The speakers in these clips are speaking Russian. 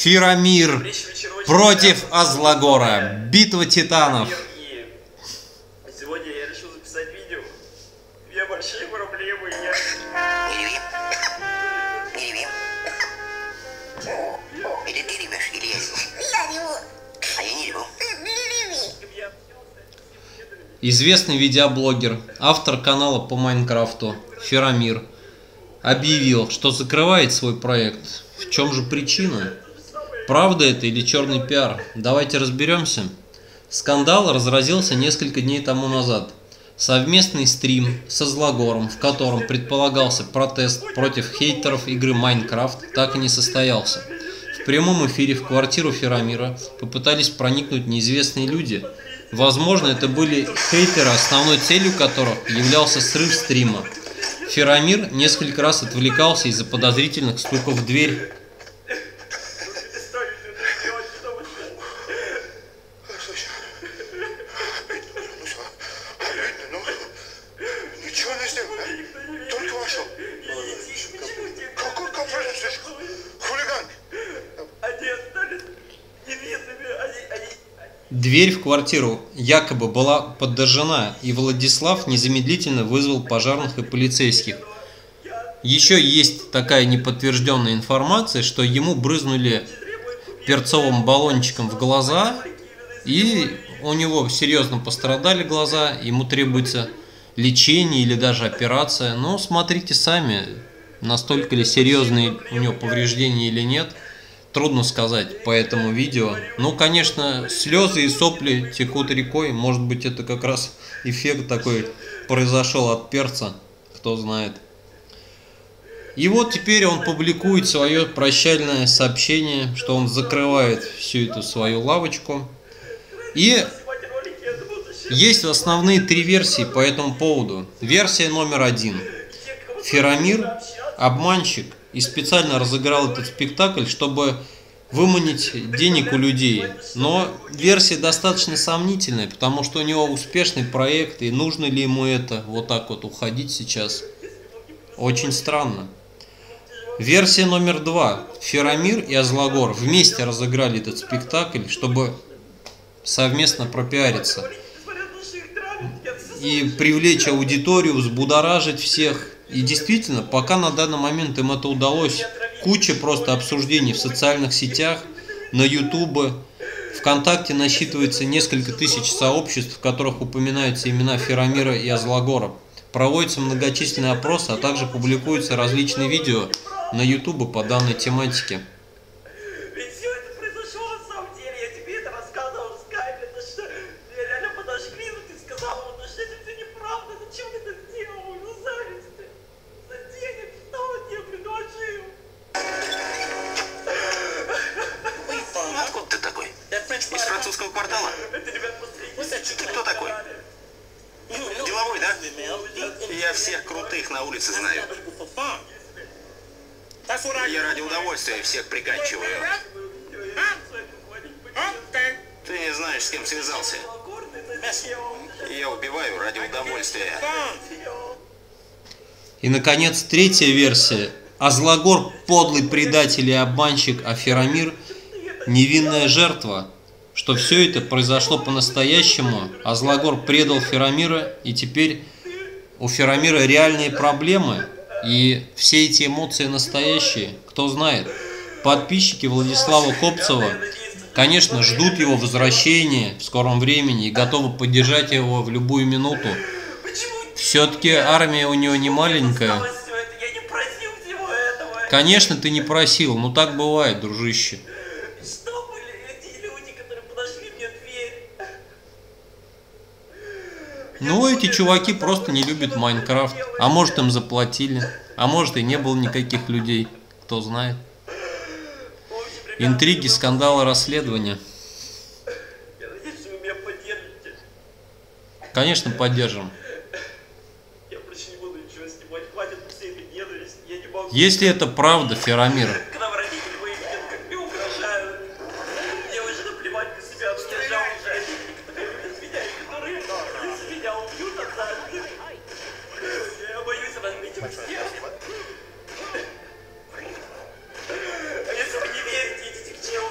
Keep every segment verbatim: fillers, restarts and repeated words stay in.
Фирамир против Азлогора. Битва титанов. Сегодня я решил записать видео. Две большие проблемы. Я... Не реви. Не реви. Или ты ревешь, или я реву. Я реву. А я не реву. Известный видеоблогер, автор канала по Майнкрафту Фирамир объявил, что закрывает свой проект. В чем же причина? Правда это или черный пиар? Давайте разберемся. Скандал разразился несколько дней тому назад. Совместный стрим с Азлогором, в котором предполагался протест против хейтеров игры Майнкрафт, так и не состоялся. В прямом эфире в квартиру Фирамира попытались проникнуть неизвестные люди. Возможно, это были хейтеры, основной целью которых являлся срыв стрима. Фирамир несколько раз отвлекался из-за подозрительных стуков в дверь. Дверь в квартиру якобы была подожжена, и Владислав незамедлительно вызвал пожарных и полицейских. Еще есть такая неподтвержденная информация, что ему брызнули перцовым баллончиком в глаза, и у него серьезно пострадали глаза, ему требуется лечение или даже операция. Но смотрите сами, настолько ли серьезные у него повреждения или нет. Трудно сказать по этому видео. Ну, конечно, слезы и сопли текут рекой. Может быть, это как раз эффект такой произошел от перца. Кто знает. И вот теперь он публикует свое прощальное сообщение, что он закрывает всю эту свою лавочку. И есть основные три версии по этому поводу. Версия номер один. Фирамир обманщик и специально разыграл этот спектакль, чтобы выманить денег у людей. Но версия достаточно сомнительная, потому что у него успешный проект, и нужно ли ему это вот так вот уходить сейчас? Очень странно. Версия номер два. Фирамир и Азлогор вместе разыграли этот спектакль, чтобы совместно пропиариться и привлечь аудиторию, взбудоражить всех. И действительно, пока на данный момент им это удалось, куча просто обсуждений в социальных сетях, на ютубе, ВКонтакте насчитывается несколько тысяч сообществ, в которых упоминаются имена Фирамира и Азлогора. Проводятся многочисленные опросы, а также публикуются различные видео на ютубе по данной тематике. Ведь все это произошло на самом деле. Я тебе это рассказывал в скайпе. Это что, меня реально подожгли, но ты сказал, ну что это все неправда. Зачем ты это сделал? Ну зависть ты. За денег, что он тебе предложил? Откуда ты такой? Из французского квартала? Это, ребят, посмотрите. Ты кто такой? Деловой, да? Я всех крутых на улице знаю. Я ради удовольствия всех приканчиваю. Ты не знаешь, с кем связался. Я убиваю ради удовольствия. И, наконец, третья версия. Азлогор – подлый предатель и обманщик, а Фирамир – невинная жертва. Что все это произошло по-настоящему. Азлогор предал Фирамира, и теперь у Фирамира реальные проблемы. И все эти эмоции настоящие. Кто знает. Подписчики Владислава Копцева, конечно, ждут его возвращения в скором времени и готовы поддержать его в любую минуту. Все-таки армия у него не маленькая. Конечно, ты не просил, но так бывает, дружище. Что были эти люди, которые подошли мне в дверь? Ну, эти чуваки просто не любят Майнкрафт. А может, им заплатили. А может, и не было никаких людей. Кто знает. Интриги, скандалы, расследования. Я надеюсь, что вы меня поддержите. Конечно, поддержим. Я больше не буду ничего снимать. Хватит всей этой ненависти. Я не могу. Если это правда, Фирамир, Когда вы родители мои видят, как мне угрожают. Мне уже наплевать на себя, но я жал уже родителей, которые любят меня и которые, если меня убьют однажды, я боюсь разбить им сердце. А если вы не верите, идите к чему?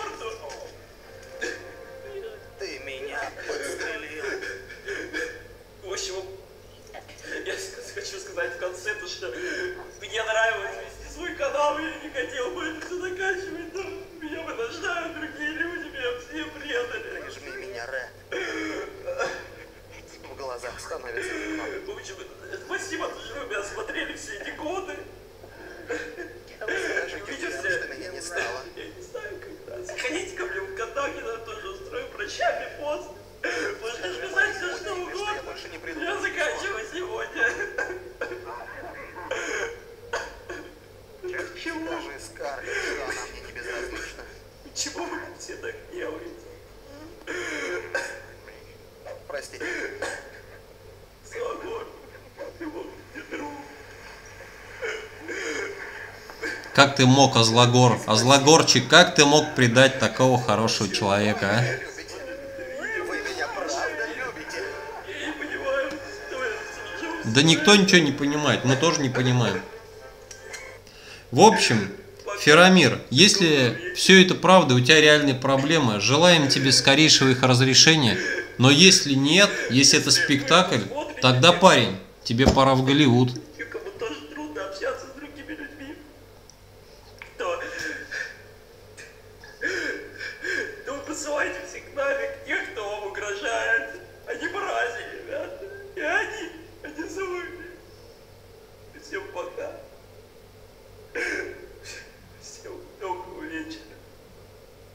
Как ты мог, Азлагор? Азлагорчик, как ты мог предать такого хорошего человека, а? Вы меня правда любите? Я не понимаю, что я служу. Да никто ничего не понимает, мы тоже не понимаем. В общем, Феромир, если все это правда, у тебя реальные проблемы, желаем тебе скорейшего их разрешения. Но если нет, если это спектакль, тогда, парень, тебе пора в Голливуд.